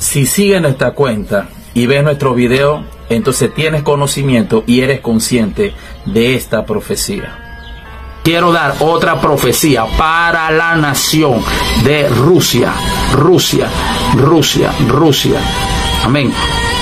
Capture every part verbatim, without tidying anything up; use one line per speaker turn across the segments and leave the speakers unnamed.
Si sigues nuestra cuenta y ves nuestro video, entonces tienes conocimiento y eres consciente de esta profecía. Quiero dar otra profecía para la nación de Rusia, Rusia, Rusia, Rusia. Amén.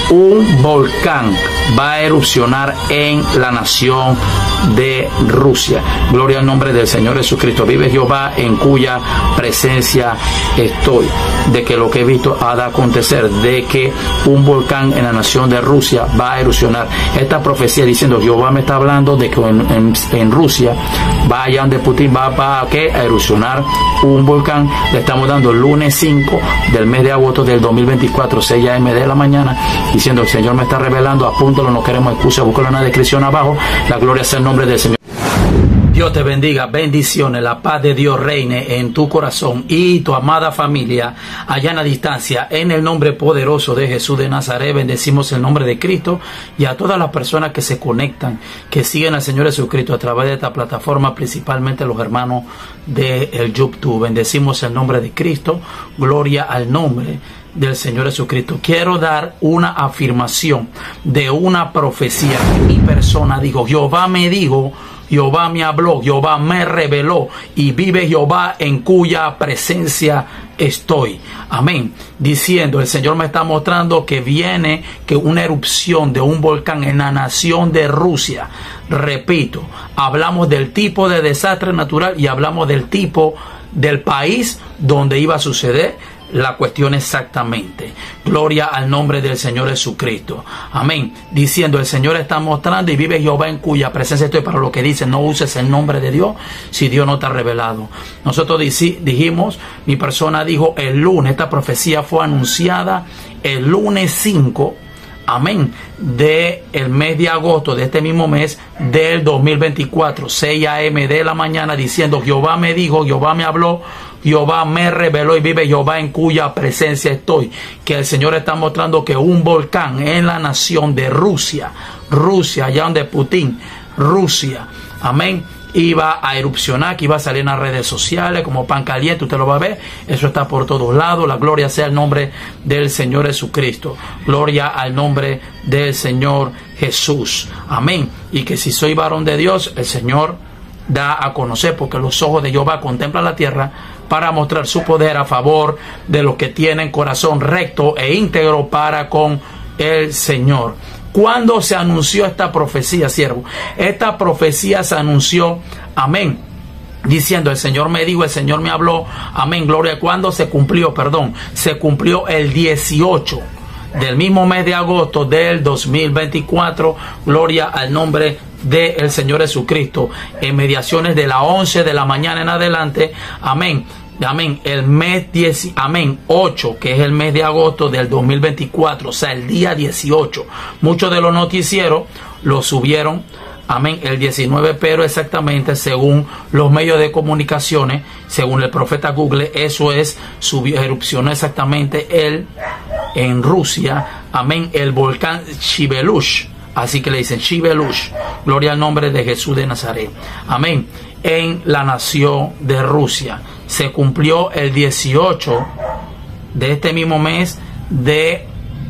Un volcán va a erupcionar en la nación de Rusia. Gloria al nombre del Señor Jesucristo. Vive Jehová, en cuya presencia estoy. De que lo que he visto ha de acontecer, de que un volcán en la nación de Rusia va a erupcionar. Esta profecía diciendo, Jehová me está hablando de que en, en, en Rusia va allá donde Putin va, va a, ¿qué? a erupcionar un volcán. Le estamos dando el lunes cinco del mes de agosto del dos mil veinticuatro, seis a eme de la mañana, diciendo, el Señor me está revelando, apúntalo, no queremos excusa, búscalo en la descripción abajo. La gloria sea el nombre del Señor. Dios te bendiga, bendiciones, la paz de Dios reine en tu corazón y tu amada familia allá en la distancia. En el nombre poderoso de Jesús de Nazaret, bendecimos el nombre de Cristo y a todas las personas que se conectan, que siguen al Señor Jesucristo a través de esta plataforma, principalmente los hermanos del YouTube. Bendecimos el nombre de Cristo, gloria al nombre del Señor Jesucristo. Quiero dar una afirmación de una profecía que mi persona dijo. Jehová me dijo, Jehová me habló, Jehová me reveló, y vive Jehová en cuya presencia estoy. Amén. Diciendo, el Señor me está mostrando que viene que una erupción de un volcán en la nación de Rusia. Repito, hablamos del tipo de desastre natural y hablamos del tipo del país donde iba a suceder la cuestión exactamente. Gloria al nombre del Señor Jesucristo. Amén. Diciendo, el Señor está mostrando y vive Jehová en cuya presencia estoy. Para lo que dice, no uses el nombre de Dios si Dios no te ha revelado. Nosotros dijimos, mi persona dijo el lunes, esta profecía fue anunciada el lunes cinco, amén, de el mes de agosto de este mismo mes del dos mil veinticuatro, seis a eme de la mañana, diciendo, Jehová me dijo, Jehová me habló, Jehová me reveló y vive Jehová en cuya presencia estoy. Que el Señor está mostrando que un volcán en la nación de Rusia, Rusia, allá donde Putin, Rusia, amén, iba a erupcionar, que iba a salir en las redes sociales como pan caliente, usted lo va a ver, eso está por todos lados. La gloria sea el nombre del Señor Jesucristo, gloria al nombre del Señor Jesús, amén. Y que si soy varón de Dios, el Señor da a conocer, porque los ojos de Jehová contemplan la tierra para mostrar su poder a favor de los que tienen corazón recto e íntegro para con el Señor. ¿Cuándo se anunció esta profecía, siervo? Esta profecía se anunció, amén, diciendo, el Señor me dijo, el Señor me habló, amén, gloria. ¿Cuándo se cumplió? Perdón, se cumplió el dieciocho del mismo mes de agosto del dos mil veinticuatro, gloria al nombre del Señor Jesucristo, en mediaciones de las once de la mañana en adelante, amén, amén, el mes diez, amén, ocho, que es el mes de agosto del dos mil veinticuatro, o sea, el día dieciocho. Muchos de los noticieros lo subieron, amén, el diecinueve, pero exactamente según los medios de comunicaciones, según el profeta Google, eso es, subió, erupcionó exactamente el, en Rusia, amén, el volcán Shivelush. Así que le dicen Shivelush, gloria al nombre de Jesús de Nazaret, amén, en la nación de Rusia. Se cumplió el dieciocho de este mismo mes de,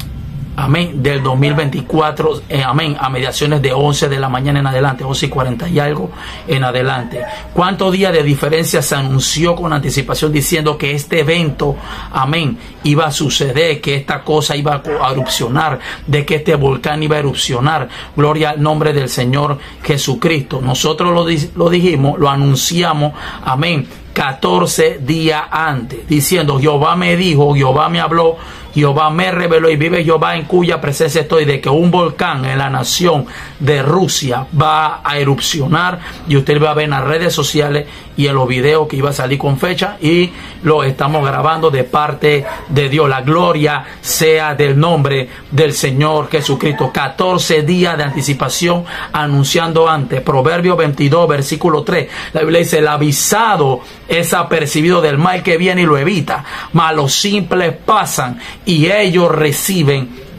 amén, del dos mil veinticuatro, eh, amén, a mediaciones de once de la mañana en adelante, once y cuarenta y algo en adelante. ¿Cuántos días de diferencia se anunció con anticipación diciendo que este evento, amén, iba a suceder, que esta cosa iba a erupcionar, de que este volcán iba a erupcionar? Gloria al nombre del Señor Jesucristo. Nosotros lo, lo dijimos, lo anunciamos, amén, catorce días antes, diciendo, Jehová me dijo, Jehová me habló, Jehová me reveló y vive Jehová en cuya presencia estoy, de que un volcán en la nación de Rusia va a erupcionar, y usted va a ver en las redes sociales y en los videos que iba a salir con fecha, y lo estamos grabando de parte de Dios. La gloria sea del nombre del Señor Jesucristo. catorce días de anticipación anunciando antes. Proverbio veintidós, versículo tres. La Biblia dice, el avisado es apercibido del mal que viene y lo evita, mas los simples pasan y ellos reciben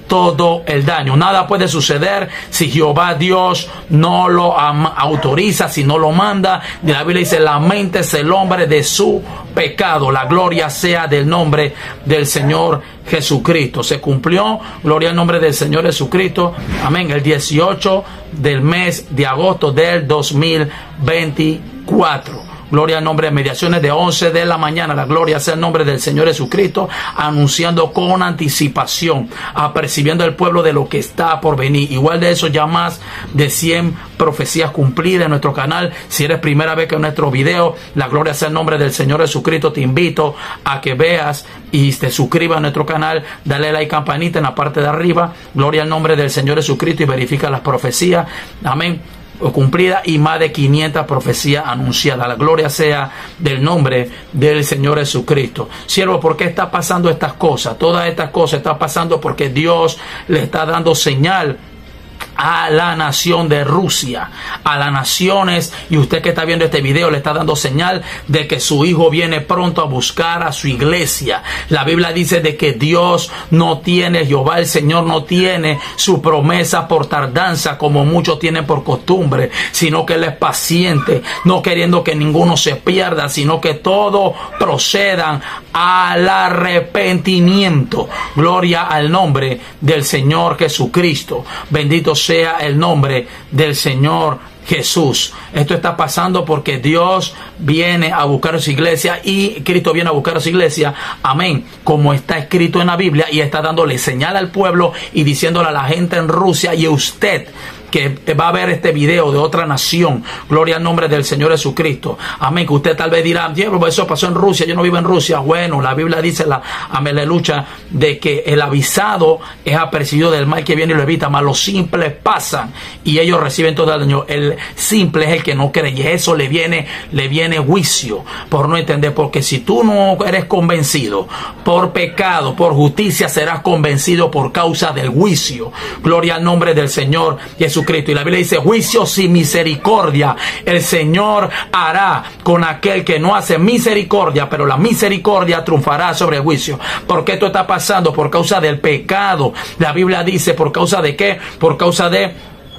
todo el daño. Nada puede suceder si Jehová Dios no lo autoriza, si no lo manda. La Biblia dice, laméntese el hombre de su pecado. La gloria sea del nombre del Señor Jesucristo. Se cumplió, gloria al nombre del Señor Jesucristo, amén, el dieciocho del mes de agosto del dos mil veinticuatro. Gloria al nombre de mediaciones de once de la mañana. La gloria sea el nombre del Señor Jesucristo, anunciando con anticipación, apercibiendo al pueblo de lo que está por venir. Igual de eso, ya más de cien profecías cumplidas en nuestro canal. Si eres primera vez que en nuestro video, la gloria sea el nombre del Señor Jesucristo, te invito a que veas y te suscribas a nuestro canal. Dale like, campanita en la parte de arriba. Gloria al nombre del Señor Jesucristo y verifica las profecías. Amén. Cumplida y más de quinientas profecías anunciadas. La gloria sea del nombre del Señor Jesucristo. Siervo, ¿por qué está pasando estas cosas? Todas estas cosas están pasando porque Dios le está dando señal a la nación de Rusia, a las naciones, y usted que está viendo este video le está dando señal de que su hijo viene pronto a buscar a su iglesia. La Biblia dice de que Dios no tiene, Jehová el Señor no tiene su promesa por tardanza como muchos tienen por costumbre, sino que Él es paciente, no queriendo que ninguno se pierda, sino que todos procedan al arrepentimiento. Gloria al nombre del Señor Jesucristo. Bendito sea sea el nombre del Señor Jesús. Esto está pasando porque Dios viene a buscar a su iglesia y Cristo viene a buscar a su iglesia. Amén. Como está escrito en la Biblia, y está dándole señal al pueblo y diciéndole a la gente en Rusia y a usted que va a ver este video de otra nación. Gloria al nombre del Señor Jesucristo. Amén. Que usted tal vez dirá, diablo, eso pasó en Rusia, yo no vivo en Rusia. Bueno, la Biblia dice, la aleluya, de que el avisado es apercibido del mal que viene y lo evita, mas los simples pasan y ellos reciben todo el daño. El simple es el que no cree, y eso le viene, le viene juicio por no entender, porque si tú no eres convencido por pecado, por justicia, serás convencido por causa del juicio. Gloria al nombre del Señor Jesucristo. Cristo. Y la Biblia dice, juicio sin misericordia el Señor hará con aquel que no hace misericordia, pero la misericordia triunfará sobre el juicio. ¿Por qué esto está pasando? Por causa del pecado. La Biblia dice, ¿por causa de qué? Por causa de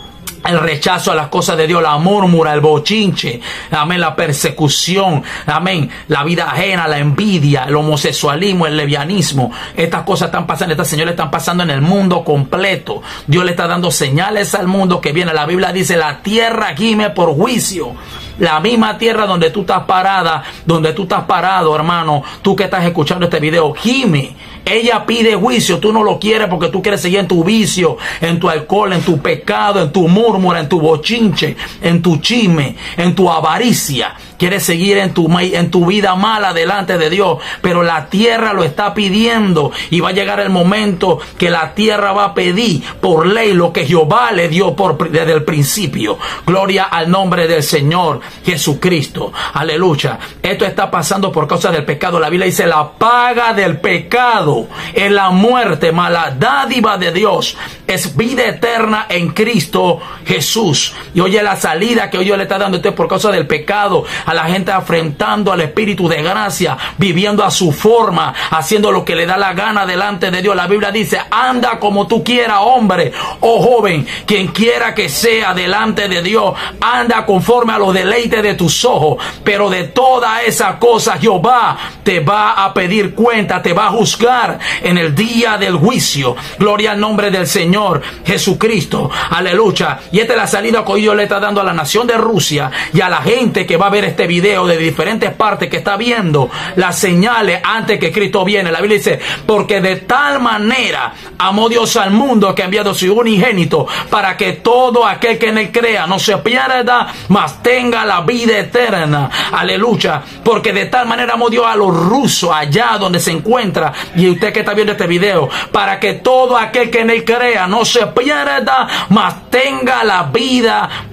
el rechazo a las cosas de Dios, la murmura, el bochinche, amén, la persecución, amén, la vida ajena, la envidia, el homosexualismo, el lesbianismo. Estas cosas están pasando, estas señales están pasando en el mundo completo. Dios le está dando señales al mundo que viene. La Biblia dice, la tierra gime por juicio. La misma tierra donde tú estás parada, donde tú estás parado, hermano, tú que estás escuchando este video, gime. Ella pide juicio, tú no lo quieres porque tú quieres seguir en tu vicio, en tu alcohol, en tu pecado, en tu murmura, en tu bochinche, en tu chisme, en tu avaricia. Quieres seguir en tu, en tu vida mala delante de Dios, pero la tierra lo está pidiendo, y va a llegar el momento que la tierra va a pedir por ley lo que Jehová le dio por, desde el principio. Gloria al nombre del Señor Jesucristo. Aleluya. Esto está pasando por causa del pecado. La Biblia dice, la paga del pecado es la muerte, mas la dádiva de Dios es vida eterna en Cristo Jesús. Y oye la salida que hoy Dios le está dando. Esto es por causa del pecado. A la gente afrentando al Espíritu de gracia, viviendo a su forma, haciendo lo que le da la gana delante de Dios. La Biblia dice, anda como tú quieras, hombre o joven, quien quiera que sea delante de Dios, anda conforme a los deleites de tus ojos, pero de toda esa cosa Jehová te va a pedir cuenta, te va a juzgar en el día del juicio. Gloria al nombre del Señor Jesucristo. Aleluya. Y esta es la salida que hoy Dios le está dando a la nación de Rusia y a la gente que va a ver este video de diferentes partes, que está viendo las señales antes que Cristo viene. La Biblia dice, porque de tal manera amó Dios al mundo que ha enviado su unigénito, para que todo aquel que en él crea no se pierda, mas tenga la vida eterna. Aleluya. Porque de tal manera amó Dios a los rusos allá donde se encuentra, y usted que está viendo este video, para que todo aquel que en él crea no se pierda, mas tenga la vida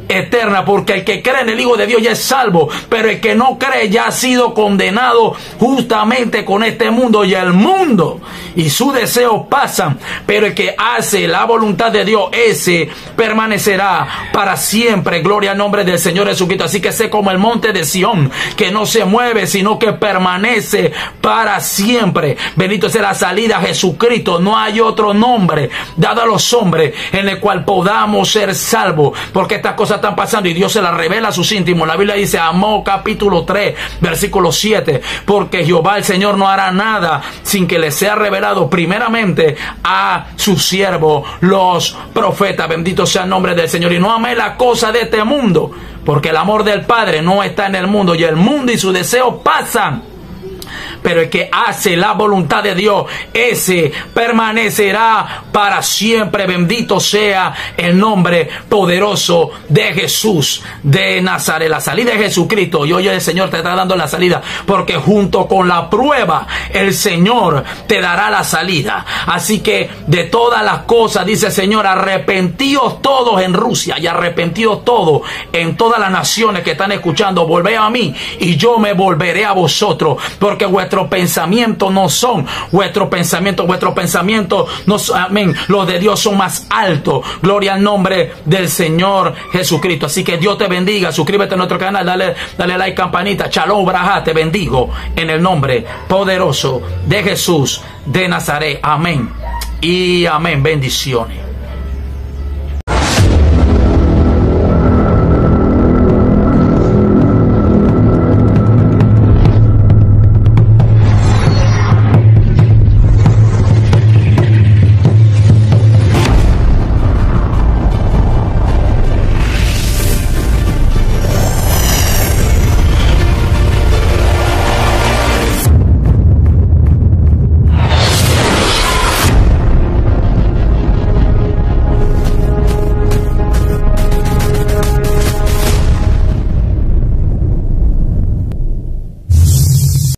eterna, porque el que cree en el Hijo de Dios ya es salvo, pero el que no cree ya ha sido condenado justamente con este mundo, y el mundo y sus deseos pasan, pero el que hace la voluntad de Dios, ese permanecerá para siempre. Gloria al nombre del Señor Jesucristo. Así que sé como el monte de Sión, que no se mueve, sino que permanece para siempre. Bendito sea la salida a Jesucristo. No hay otro nombre dado a los hombres en el cual podamos ser salvos, porque estas cosas están pasando y Dios se las revela a sus íntimos. La Biblia dice, Amós capítulo tres, versículo siete, porque Jehová el Señor no hará nada sin que le sea revelado primeramente a sus siervos, los profetas. Bendito sea el nombre del Señor. Y no amé la cosa de este mundo, porque el amor del Padre no está en el mundo, y el mundo y sus deseos pasan, pero el que hace la voluntad de Dios, ese permanecerá para siempre. Bendito sea el nombre poderoso de Jesús de Nazaret. La salida de Jesucristo, y hoy el Señor te está dando la salida, porque junto con la prueba el Señor te dará la salida. Así que de todas las cosas, dice el Señor, arrepentíos todos en Rusia y arrepentíos todos en todas las naciones que están escuchando. Volved a mí y yo me volveré a vosotros, porque vuestros pensamientos no son vuestros pensamientos, vuestros pensamientos no son, amén, los de Dios son más altos. Gloria al nombre del Señor Jesucristo. Así que Dios te bendiga, suscríbete a nuestro canal, dale, dale like, campanita, Shalom Braja, te bendigo en el nombre poderoso de Jesús de Nazaret. Amén y amén. Bendiciones.